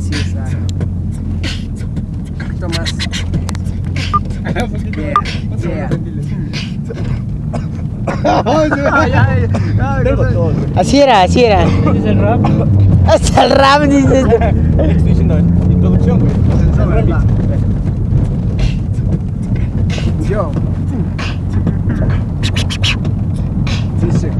Sí, exacto. Un poquito más. Así era, así era. ¿Ese es el rap? Es el rap, dices. Estoy diciendo introducción, güey. Yo. Dice.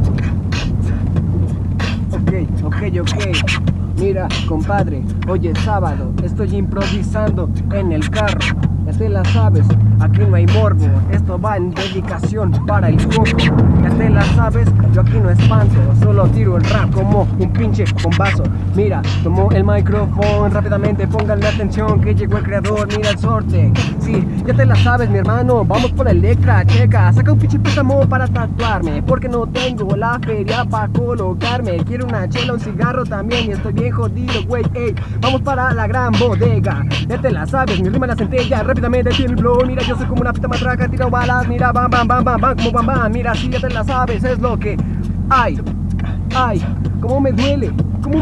Ok. Mira, compadre, hoy es sábado, estoy improvisando en el carro. Ya te la sabes, aquí no hay morbo, esto va en dedicación para el coco. Ya te la sabes, yo aquí no espanto, solo tiro el rap como un pinche bombazo. Mira, tomo el micrófono rápidamente, pónganle atención que llegó el creador, mira el sorte. Sí, ya te la sabes, mi hermano, vamos por Electra, checa, saca un pinche préstamo para tatuarme, porque no tengo la feria para colocarme. Quiero una chela, un cigarro también y estoy bien jodido, güey, ey. Vamos para la gran bodega, ya te la sabes, mi rima la centella, rápidamente tiene el flow. Mira, yo soy como una pita matraca, tiro balas, mira, bam, bam, bam, bam, bam, como bam, bam. Mira, si ya te la sabes, es lo que hay. Cómo me duele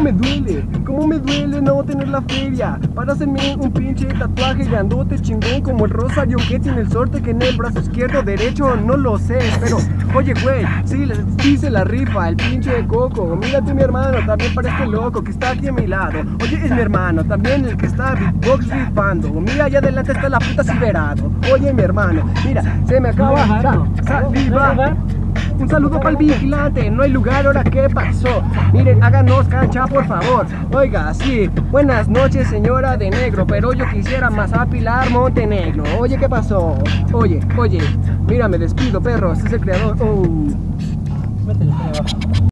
no tener la feria para hacerme un pinche tatuaje grandote chingón como el Rosario que tiene el sorte que en el brazo izquierdo, derecho, no lo sé, pero oye güey, sí se la rifa el pinche coco. Mira tú mi hermano, también parece loco que está aquí a mi lado. Oye, es mi hermano, también el que está beatbox rifando. Mira, allá adelante está la puta Silverado. Oye mi hermano, mira, se me acaba saliva. Un saludo para el vigilante, no hay lugar, ahora qué pasó. Miren, háganos cancha por favor. Oiga, sí, buenas noches señora de negro, pero yo quisiera más a Pilar Montenegro. Oye, ¿qué pasó? Oye, mira, me despido perro, este es el creador. Métele,